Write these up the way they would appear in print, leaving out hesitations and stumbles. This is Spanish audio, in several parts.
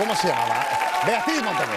¿Cómo se llamaba? Beatriz Montaner.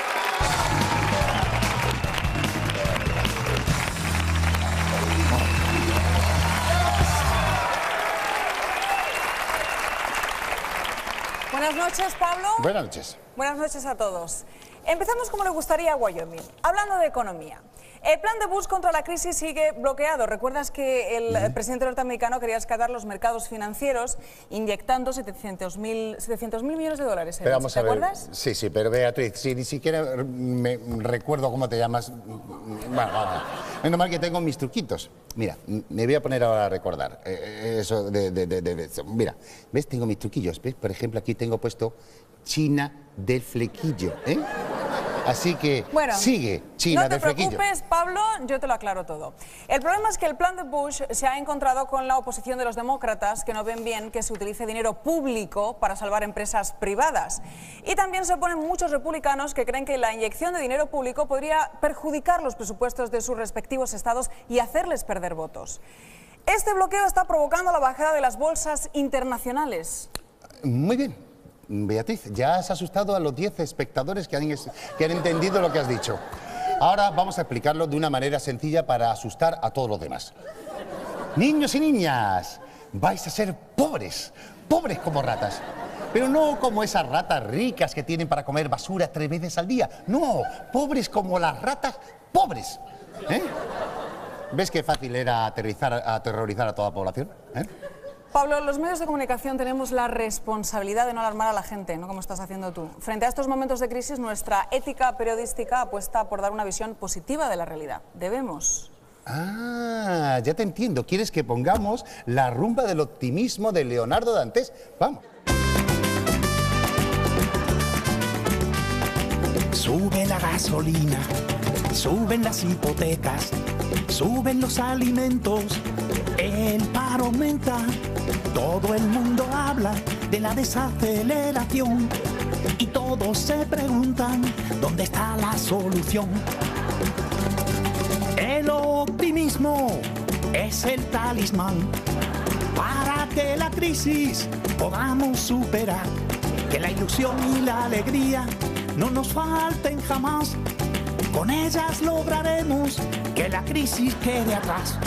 Buenas noches, Pablo. Buenas noches. Buenas noches a todos. Empezamos como le gustaría a Wyoming, hablando de economía. El plan de Bush contra la crisis sigue bloqueado. ¿Recuerdas que el presidente norteamericano quería rescatar los mercados financieros inyectando 700.000 millones de dólares? Pero vamos ¿Te a ver. acuerdas? Sí, pero Beatriz, si ni siquiera me recuerdo cómo te llamas. Bueno, vamos. Menos mal que tengo mis truquitos. Mira, me voy a poner ahora a recordar eso Mira, ¿ves? Tengo mis truquillos. ¿Ves? Por ejemplo, aquí tengo puesto China del flequillo, ¿eh? Así que bueno, sigue China del flequillo. No te preocupes, Pablo, yo te lo aclaro todo. El problema es que el plan de Bush se ha encontrado con la oposición de los demócratas, que no ven bien que se utilice dinero público para salvar empresas privadas. Y también se oponen muchos republicanos que creen que la inyección de dinero público podría perjudicar los presupuestos de sus respectivos estados y hacerles perder votos. Este bloqueo está provocando la bajada de las bolsas internacionales. Muy bien. Beatriz, ya has asustado a los 10 espectadores que han entendido lo que has dicho. Ahora vamos a explicarlo de una manera sencilla para asustar a todos los demás. Niños y niñas, vais a ser pobres, pobres como ratas. Pero no como esas ratas ricas que tienen para comer basura 3 veces al día. No, pobres como las ratas pobres. ¿Eh? ¿Ves qué fácil era aterrorizar a toda la población? ¿Eh? Pablo, los medios de comunicación tenemos la responsabilidad de no alarmar a la gente, no como estás haciendo tú. Frente a estos momentos de crisis, nuestra ética periodística apuesta por dar una visión positiva de la realidad. Debemos. Ah, ya te entiendo. ¿Quieres que pongamos la rumba del optimismo de Leonardo Dantes? Vamos. Sube la gasolina, suben las hipotecas, suben los alimentos, el paro aumenta, todo el mundo habla de la desaceleración y todos se preguntan dónde está la solución. El optimismo es el talismán para que la crisis podamos superar, que la ilusión y la alegría no nos falten jamás, con ellas lograremos que la crisis quede atrás.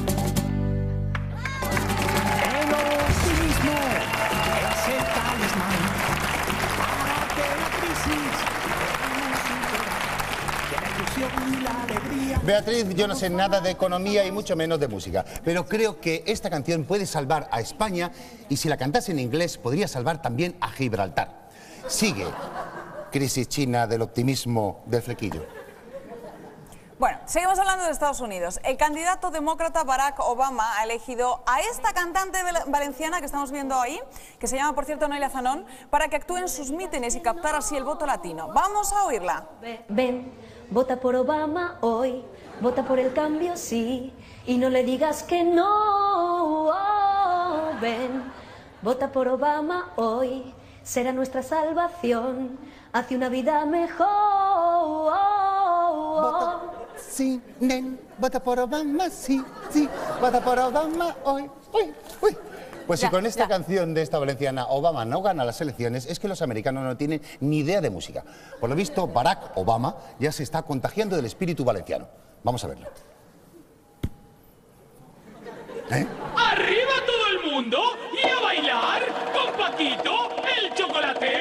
El optimismo es el talismán para que la crisis podamos superar, que la ilusión y la alegría... Beatriz, yo no sé nada de economía y mucho menos de música, pero creo que esta canción puede salvar a España y si la cantase en inglés podría salvar también a Gibraltar. Sigue. Crisis china del optimismo del flequillo. Bueno, seguimos hablando de Estados Unidos. El candidato demócrata Barack Obama ha elegido a esta cantante valenciana que estamos viendo ahí, que se llama, por cierto, Noelia Zanón, para que actúe en sus mítines y captar así el voto latino. Vamos a oírla. Ven, vota por Obama hoy, vota por el cambio, sí, y no le digas que no. Oh, ven, vota por Obama hoy, será nuestra salvación, hace una vida mejor. Vota, sí, nen, vota por Obama, sí, vota por Obama hoy. Pues si con esta canción de esta valenciana Obama no gana las elecciones, es que los americanos no tienen ni idea de música. Por lo visto, Barack Obama ya se está contagiando del espíritu valenciano. Vamos a verlo. ¡Arriba todo el mundo! ¡Y a bailar con Paquito, el chocolatero!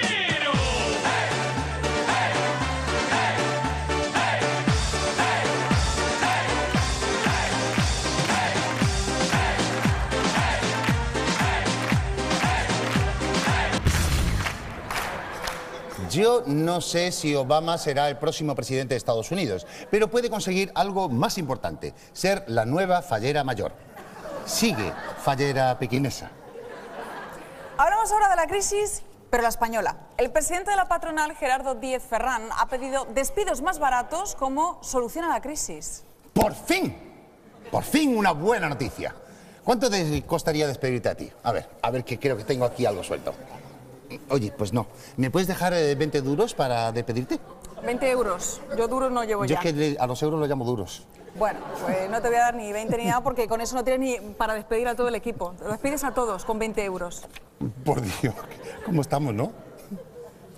Yo no sé si Obama será el próximo presidente de Estados Unidos, pero puede conseguir algo más importante, ser la nueva fallera mayor. Sigue, fallera pequinesa. Hablamos ahora de la crisis, pero la española. El presidente de la patronal, Gerardo Díez Ferrán, ha pedido despidos más baratos como solución a la crisis. ¡Por fin una buena noticia! ¿Cuánto te costaría despedirte a ti? A ver, que creo que tengo aquí algo suelto. Oye, pues no. ¿Me puedes dejar 20 duros para despedirte? 20 euros. Yo duros no llevo ya. Yo es que a los euros los llamo duros. Bueno, pues no te voy a dar ni 20 ni nada porque con eso no tienes ni para despedir a todo el equipo. Lo despides a todos con 20 euros. Por Dios, ¿cómo estamos, no?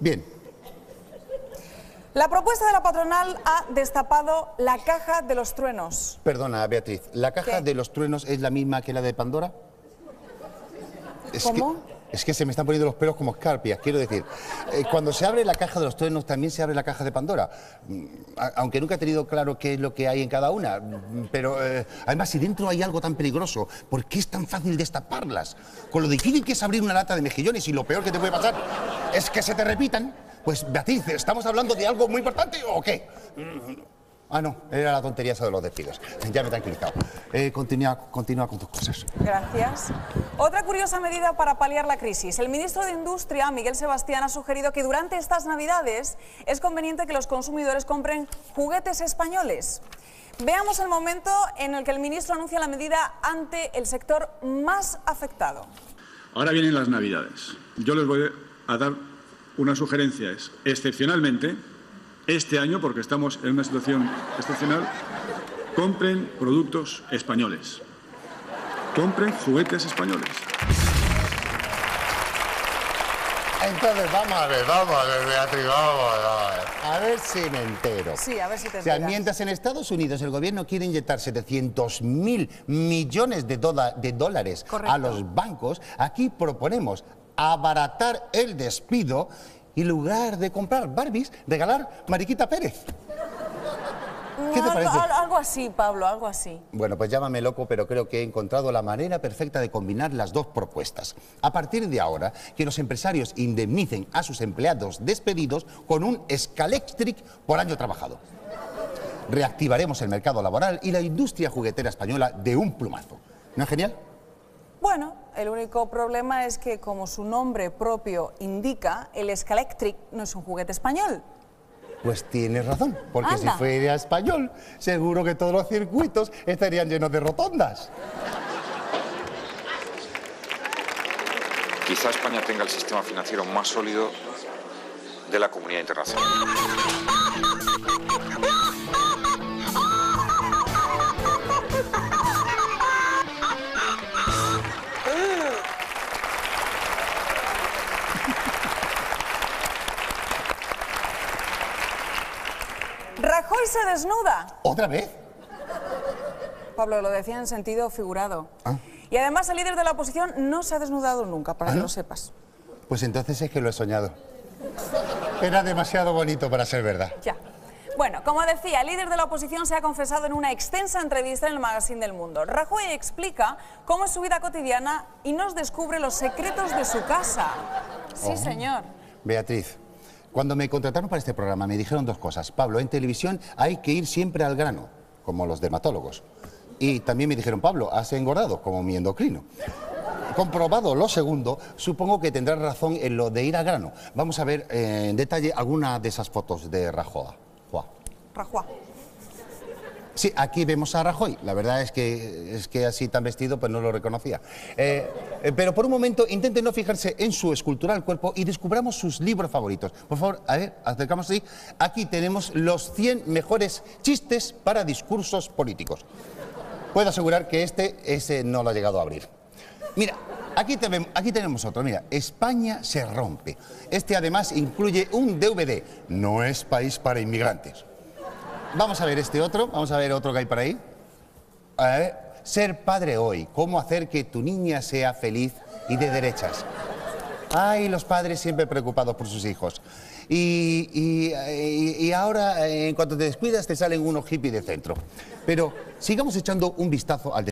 Bien. La propuesta de la patronal ha destapado la caja de los truenos. Perdona, Beatriz, ¿la caja de los truenos es la misma que la de Pandora? ¿Cómo? Es que se me están poniendo los pelos como escarpias, quiero decir. Cuando se abre la caja de los truenos, también se abre la caja de Pandora. Aunque nunca he tenido claro qué es lo que hay en cada una. Pero, además, si dentro hay algo tan peligroso, ¿por qué es tan fácil destaparlas? Con lo difícil que es abrir una lata de mejillones y lo peor que te puede pasar es que se te repitan. Pues, Beatriz, ¿estamos hablando de algo muy importante o qué? Ah, no, era la tontería esa de los despidos. Ya me he tranquilizado. Continúa con tus cosas. Gracias. Otra curiosa medida para paliar la crisis. El ministro de Industria, Miguel Sebastián, ha sugerido que durante estas Navidades es conveniente que los consumidores compren juguetes españoles. Veamos el momento en el que el ministro anuncia la medida ante el sector más afectado. Ahora vienen las Navidades. Yo les voy a dar una sugerencia. Es, excepcionalmente, este año, porque estamos en una situación excepcional, compren productos españoles. Compren juguetes españoles. Entonces, vamos a ver, Beatriz, a ver si me entero. Sí, a ver si te O sea, enteras. mientras en Estados Unidos el gobierno quiere inyectar 700.000 millones de dólares Correcto. a los bancos, aquí proponemos abaratar el despido y en lugar de comprar Barbies, regalar Mariquita Pérez. ¿Qué te parece? Algo así, Pablo, algo así. Bueno, pues llámame loco, pero creo que he encontrado la manera perfecta de combinar las dos propuestas. A partir de ahora, que los empresarios indemnicen a sus empleados despedidos con un Scalextric por año trabajado. Reactivaremos el mercado laboral y la industria juguetera española de un plumazo. ¿No es genial? Bueno, el único problema es que, como su nombre propio indica, el Scalextric no es un juguete español. Pues tienes razón, porque Anda. si fuera español, seguro que todos los circuitos estarían llenos de rotondas. Quizá España tenga el sistema financiero más sólido de la comunidad internacional. Rajoy se desnuda. ¿Otra vez? Pablo, lo decía en sentido figurado. Ah. Y además el líder de la oposición no se ha desnudado nunca, para que lo sepas. Pues entonces es que lo he soñado. Era demasiado bonito para ser verdad. Ya. Bueno, como decía, el líder de la oposición se ha confesado en una extensa entrevista en el Magazine del Mundo. Rajoy explica cómo es su vida cotidiana y nos descubre los secretos de su casa. Sí, señor. Beatriz, cuando me contrataron para este programa me dijeron dos cosas. Pablo, en televisión hay que ir siempre al grano, como los dermatólogos. Y también me dijeron, Pablo, has engordado, como mi endocrino. Comprobado lo segundo, supongo que tendrás razón en lo de ir al grano. Vamos a ver en detalle alguna de esas fotos de Rajoy. Rajoy. Sí, aquí vemos a Rajoy. La verdad es que así tan vestido pues no lo reconocía. Pero por un momento intenten no fijarse en su escultural cuerpo y descubramos sus libros favoritos. Por favor, a ver, acercamos así. Aquí tenemos los 100 mejores chistes para discursos políticos. Puedo asegurar que ese no lo ha llegado a abrir. Mira, aquí tenemos otro. Mira, España se rompe. Este además incluye un DVD. No es país para inmigrantes. Vamos a ver este otro. Vamos a ver otro que hay por ahí. A ver, ser padre hoy. ¿Cómo hacer que tu niña sea feliz y de derechas? Ay, los padres siempre preocupados por sus hijos. Y ahora, en cuanto te descuidas, te salen unos hippies de centro. Pero sigamos echando un vistazo al